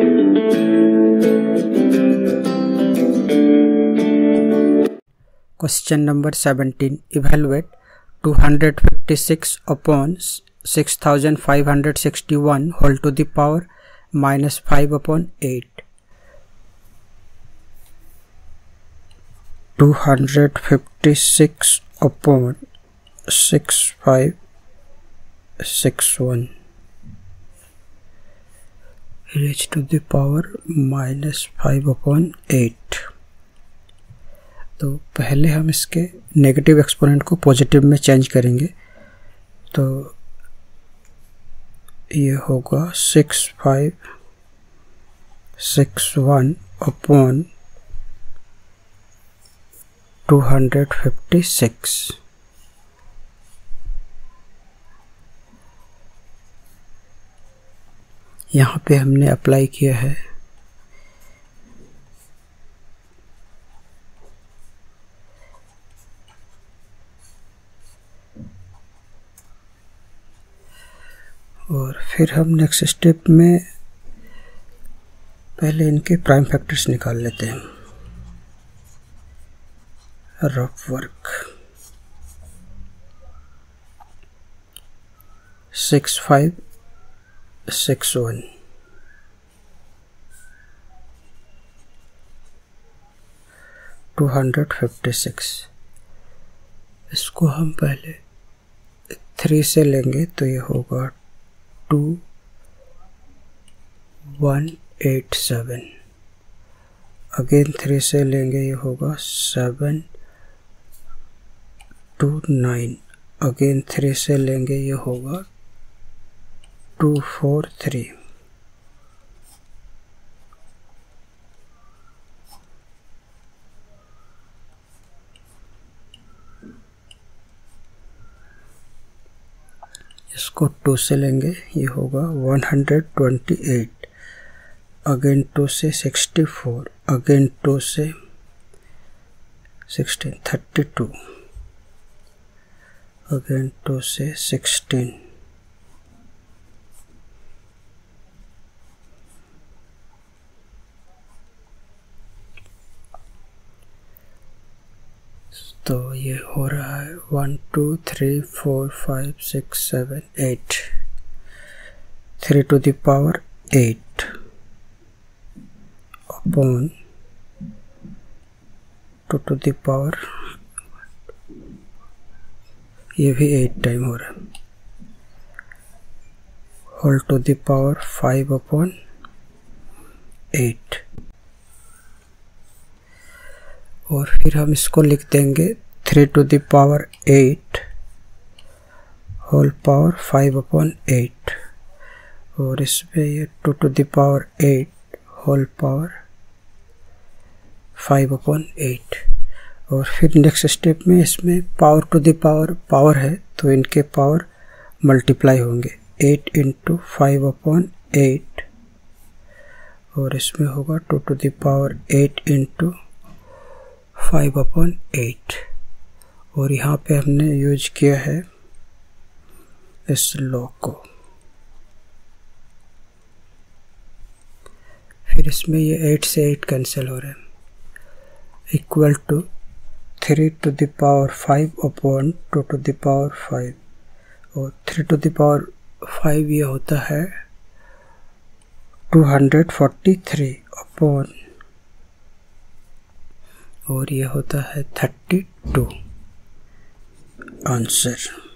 Question number 17. Evaluate 256 upon 6561 whole to the power minus 5 upon 8. 256 upon 6561 raised to the power minus 5 upon 8. तो पहले हम इसके negative exponent को positive में change करेंगे, तो ये होगा 6561 अपॉन 256. यहाँ पे हमने अप्लाई किया है और फिर हम नेक्स्ट स्टेप में पहले इनके प्राइम फैक्टर्स निकाल लेते हैं. Rough work 6561 256. इसको हम पहले 3 से लेंगे तो ये होगा 2187. अगेन 3 से लेंगे ये होगा 729. अगेन 3 से लेंगे ये होगा 243. इसको 2 से लेंगे ये होगा 128. अगेन 2 से 64. अगेन 2 से 16 32. अगेन 2 से 16. तो ये हो रहा है 1 2 3 4 5 6 7 8. 3 to the power 8 upon 2 to the power, ये भी 8 टाइम हो रहा है, whole to the power 5 upon 8. और फिर हम इसको लिख देंगे 3 to the power 8 whole power 5 upon 8. और इसमें ये 2 to the power 8 whole power 5 upon 8. और फिर नेक्स्ट स्टेप में इसमें पावर टू द पावर है तो इनके पावर मल्टीप्लाई होंगे. 8 into 5 upon 8 और इसमें होगा 2 to the power 8 into 5 upon 8. और यहाँ पे हमने यूज किया है इस लॉ को. फिर इसमें ये 8 से 8 कैंसिल हो रहे हैं, equal to 3 to the power 5 upon 2 to the power 5. और 3 to the power 5 ये होता है 243 upon, और ये होता है 32. आंसर